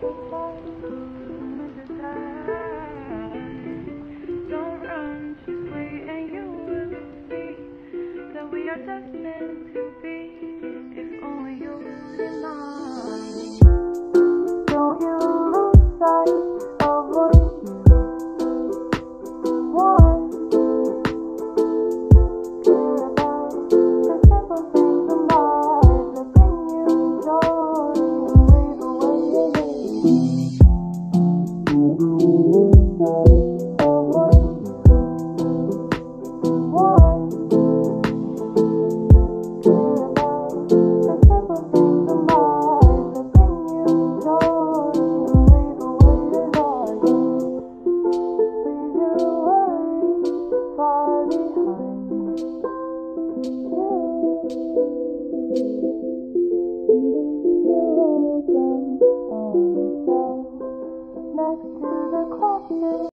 Don't run, just wait and you will see that we are just meant to be. If only you deny. Don't you lose sight of what you want. Care about the simple things in life that bring you joy and breathe away your pain. Don't you lose sight of what you want. Care about the simple things in life that bring you joy and breathe away your darkness. Leave your worries far behind you. Leave your old gun on the shelf next to the closet.